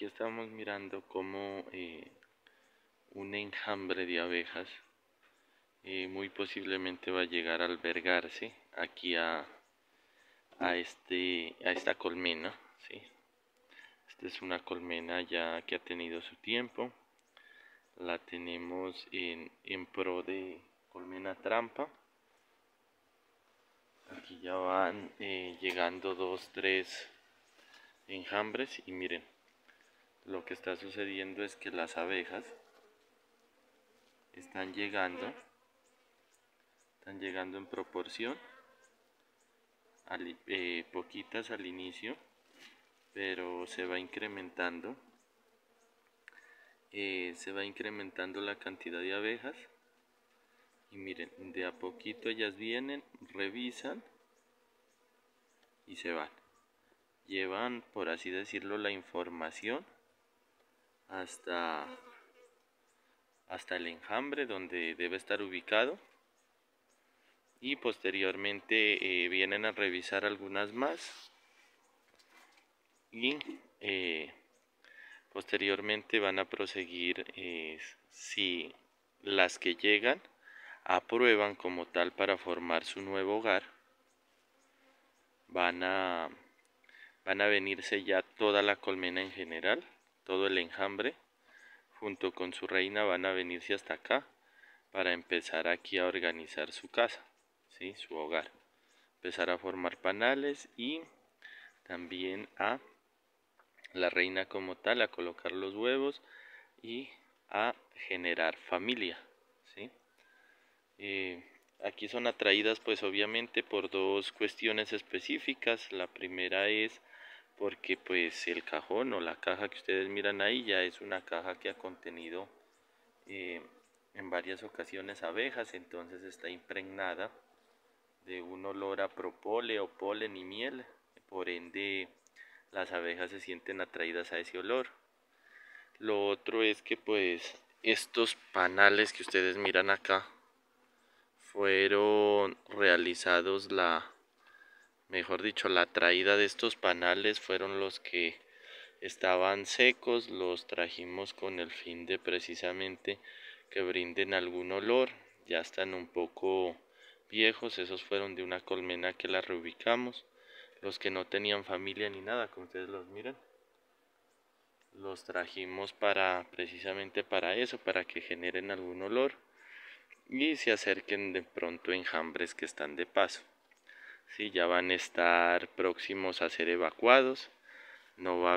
aquí estamos mirando cómo un enjambre de abejas muy posiblemente va a llegar a albergarse aquí a esta colmena, ¿sí? Esta es una colmena ya que ha tenido su tiempo. La tenemos en pro de colmena trampa. Aquí ya van llegando 2, 3 enjambres y miren, lo que está sucediendo es que las abejas están llegando en proporción, poquitas al inicio, pero se va incrementando la cantidad de abejas. Y miren, de a poquito ellas vienen, revisan y se van. Llevan, por así decirlo, la información hasta el enjambre donde debe estar ubicado. Y posteriormente vienen a revisar algunas más. Y posteriormente van a proseguir si las que llegan aprueban como tal para formar su nuevo hogar. Van a venirse ya toda la colmena en general, todo el enjambre, junto con su reina van a venirse hasta acá para empezar aquí a organizar su casa, ¿sí? Su hogar. Empezar a formar panales y también a la reina como tal, a colocar los huevos y a generar familia, ¿sí? Aquí son atraídas pues obviamente por dos cuestiones específicas. La primera es porque pues el cajón o la caja que ustedes miran ahí ya es una caja que ha contenido en varias ocasiones abejas, entonces está impregnada de un olor a propole o polen y miel, por ende las abejas se sienten atraídas a ese olor. Lo otro es que pues estos panales que ustedes miran acá fueron realizados mejor dicho, la traída de estos panales fueron los que estaban secos, los trajimos con el fin de precisamente que brinden algún olor, ya están un poco viejos, esos fueron de una colmena que la reubicamos, los que no tenían familia ni nada, como ustedes los miran, los trajimos precisamente para eso, para que generen algún olor y se acerquen de pronto enjambres que están de paso. Sí, ya van a estar próximos a ser evacuados, no va a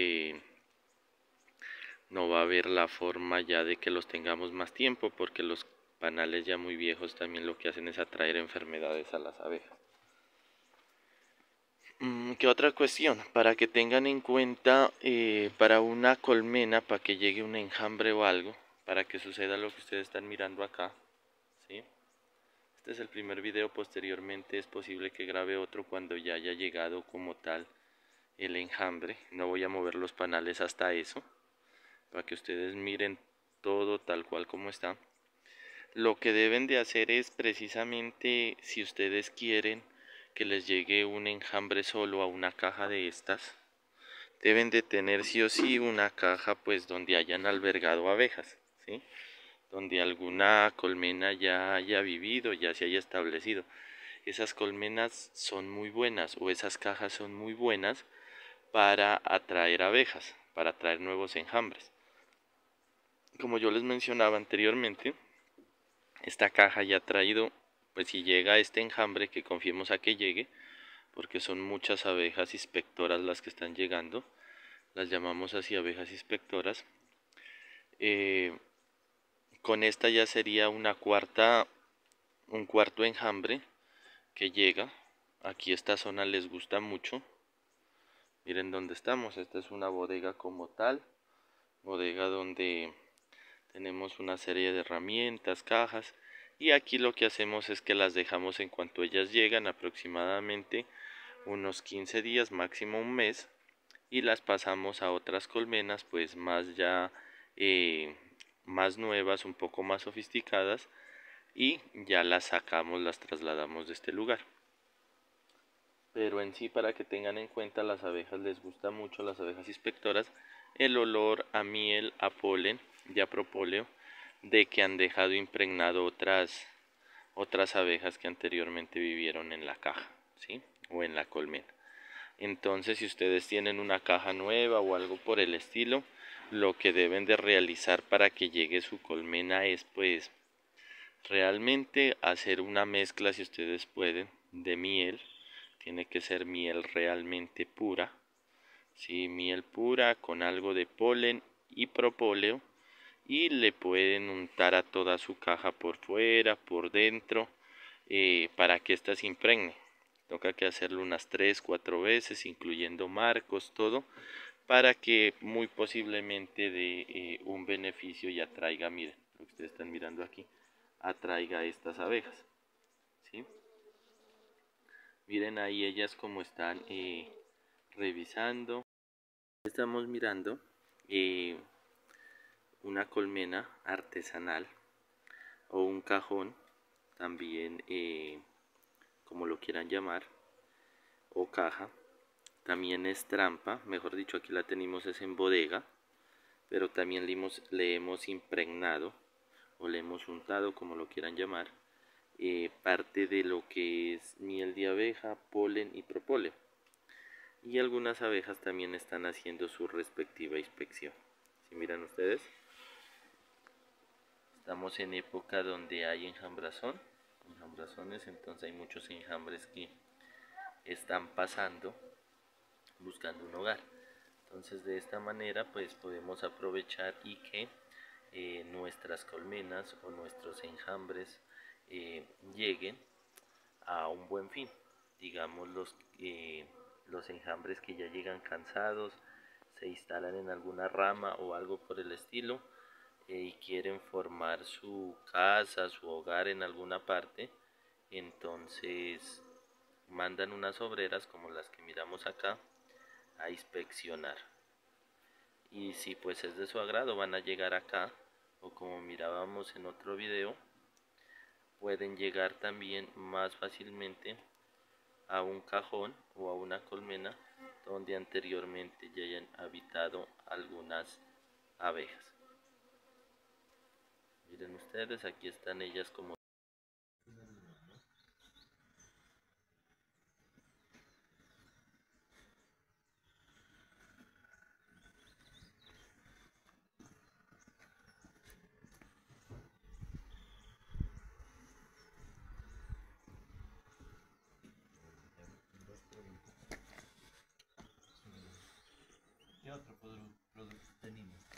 haber la forma ya de que los tengamos más tiempo, porque los panales ya muy viejos también lo que hacen es atraer enfermedades a las abejas. ¿Qué otra cuestión? Para que tengan en cuenta, para una colmena, para que llegue un enjambre o algo, para que suceda lo que ustedes están mirando acá, ¿sí? Este es el primer video, posteriormente es posible que grabe otro cuando ya haya llegado como tal el enjambre. No voy a mover los panales hasta eso, para que ustedes miren todo tal cual como está. Lo que deben de hacer es precisamente, si ustedes quieren que les llegue un enjambre solo a una caja de estas, deben de tener sí o sí una caja pues donde hayan albergado abejas, ¿sí? Donde alguna colmena ya haya vivido, ya se haya establecido. Esas colmenas son muy buenas, o esas cajas son muy buenas para atraer abejas, para atraer nuevos enjambres. Como yo les mencionaba anteriormente, esta caja ya ha traído, pues si llega este enjambre, que confiemos a que llegue, porque son muchas abejas inspectoras las que están llegando, las llamamos así, abejas inspectoras. Con esta ya sería un cuarto enjambre que llega. Aquí esta zona les gusta mucho. Miren dónde estamos, esta es una bodega como tal, bodega donde tenemos una serie de herramientas, cajas, y aquí lo que hacemos es que las dejamos en cuanto ellas llegan, aproximadamente unos 15 días, máximo un mes, y las pasamos a otras colmenas pues más nuevas, un poco más sofisticadas, y ya las sacamos, las trasladamos de este lugar. Pero en sí, para que tengan en cuenta, las abejas les gusta mucho, las abejas inspectoras, el olor a miel, a polen y a propóleo de que han dejado impregnado otras abejas que anteriormente vivieron en la caja, ¿sí? O en la colmena. Entonces, si ustedes tienen una caja nueva o algo por el estilo, lo que deben de realizar para que llegue su colmena es pues realmente hacer una mezcla, si ustedes pueden, de miel. Tiene que ser miel realmente pura, ¿sí? Miel pura con algo de polen y propóleo, y le pueden untar a toda su caja por fuera, por dentro, para que ésta se impregne. Toca que hacerlo unas 3, 4 veces, incluyendo marcos, todo, para que muy posiblemente dé un beneficio y atraiga, miren, lo que ustedes están mirando aquí, atraiga a estas abejas, ¿sí? Miren ahí ellas como están revisando. Estamos mirando eh, una colmena artesanal o un cajón, también como lo quieran llamar, o caja. También es trampa, mejor dicho, aquí la tenemos es en bodega, pero también le hemos impregnado o le hemos untado, como lo quieran llamar, parte de lo que es miel de abeja, polen y propóleo. Y algunas abejas también están haciendo su respectiva inspección. Si miran ustedes, estamos en época donde hay enjambrazones, entonces hay muchos enjambres que están pasando buscando un hogar. Entonces de esta manera pues podemos aprovechar y que nuestras colmenas o nuestros enjambres lleguen a un buen fin. Digamos los enjambres que ya llegan cansados, se instalan en alguna rama o algo por el estilo, y quieren formar su casa, su hogar en alguna parte, entonces mandan unas obreras como las que miramos acá a inspeccionar. Y si pues es de su agrado van a llegar acá, o como mirábamos en otro video, pueden llegar también más fácilmente a un cajón o a una colmena donde anteriormente ya hayan habitado algunas abejas. Miren ustedes, aquí están ellas como... ¿Qué otro producto tenemos?